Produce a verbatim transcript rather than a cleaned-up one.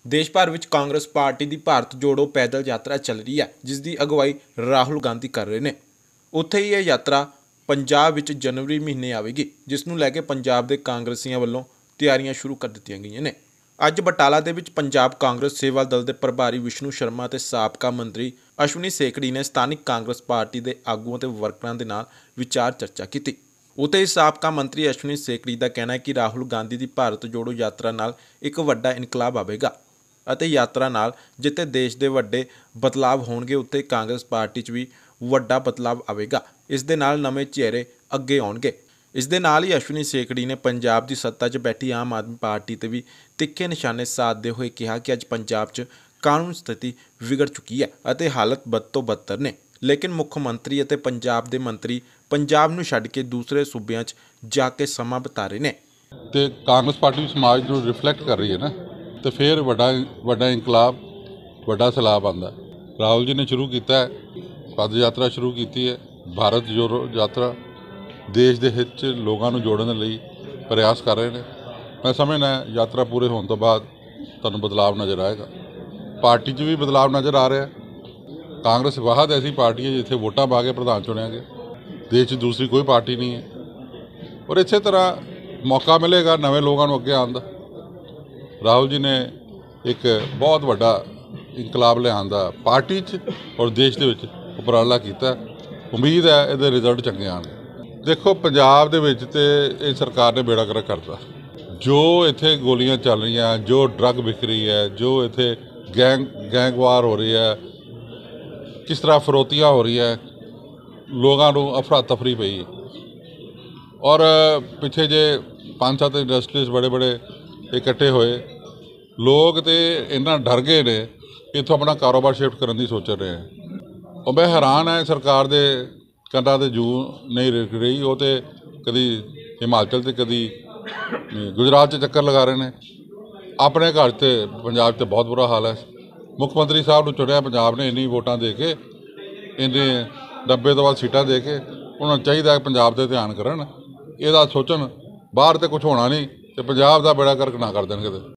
देश भर में कांग्रेस पार्टी की भारत जोड़ो पैदल यात्रा चल रही है, जिसकी अगवाई राहुल गांधी कर रहे हैं। उत्थे ही यह यात्रा पंजाब विच जनवरी महीने आएगी, जिसनूं लैके पंजाब के कांग्रेसियों वालों तैयारियां शुरू कर दी गई ने। अज बटाला दे विच पंजाब कांग्रेस सेवा दल के प्रभारी विष्णु शर्मा ते साबका मंत्री अश्विनी सेखड़ी ने स्थानिक कांग्रेस पार्टी के आगुओं ते वर्करां दे नाल विचार चर्चा की। उत्ते ही साबका मंत्री अश्विनी सेखड़ी का कहना है कि राहुल गांधी की भारत जोड़ो यात्रा नाल एक वड्डा इनकलाब आवेगा ਅਤੇ यात्रा नाल जिते देश के वड्डे बदलाव होणगे, उत्ते कांग्रेस पार्टी च भी वड्डा बदलाव आवेगा। इस दे नाल नवे चेहरे अगे आउणगे। इस दे नाल ही अश्विनी सेखड़ी ने पंजाब की सत्ता च बैठी आम आदमी पार्टी ते भी तिखे निशाने साधते हुए कहा कि अज पंजाब च कानून स्थिति विगड़ चुकी है अते हालत बद तो बदतर ने, लेकिन मुख मंत्री अते पंजाब के मंत्री पंजाब नूं छड्ड के दूसरे सूबियां च जाके समा बिता रहे ने। ते कांग्रेस पार्टी समाज को रिफ्लैक्ट कर रही है ना, तो फिर वड्डा वड्डा इनकलाब वड्डा सैलाब आंदा। राहुल जी ने शुरू किया है, पद यात्रा शुरू की है, भारत जोड़ो यात्रा देश के हित च लोगों को जोड़ने लई प्रयास कर रहे हैं। मैं समझना यात्रा पूरे होने तो बाद तुहानूं बदलाव नज़र आएगा। पार्टी च भी बदलाव नज़र आ रहा है। कांग्रेस वाहद ऐसी पार्टी है जिथे वोटां पा के प्रधान चुनिया गया। देश च दूसरी कोई पार्टी नहीं है और इस तरह मौका मिलेगा नवे लोगों को अगे आने का। राहुल जी ने एक बहुत बड़ा इनकलाब लिया पार्टी च और देश के विच उपराला किया। उम्मीद है ये रिजल्ट चंगे आने। देखो पंजाब दे विच ते इस सरकार ने बेड़ा गर्क करता। जो इत्थे गोलियां चल रही हैं, जो ड्रग बिक रही है, जो इत्थे गैंग गैंगवार हो रही है, किस तरह फरोतियाँ हो रही है, लोगों को अफरा तफरी पई। और पिछे जे पांच सत्त इंडस्ट्रीज बड़े बड़े इकट्ठे होए, लोग तो इन्ना डर गए ने इतों अपना कारोबार शिफ्ट करने की सोच रहे हैं। और मैं हैरान है सरकार के कंधा ते जू नहीं रुक रही। वो तो कभी हिमाचल से कभी गुजरात च चक्कर लगा रहे हैं। अपने घर से पंजाब से बहुत बुरा हाल है। मुख्यमंत्री साहब को चुनिया पंजाब ने इन्नी वोटां दे के, इन्ने नब्बे तो बाद सीटां दे के, उन्होंने चाहिए पंजाब से ध्यान करन, यह सोचन। बाहर तो कुछ होना नहीं तो पंजाब का बेड़ा गर्क ना कर देंगे।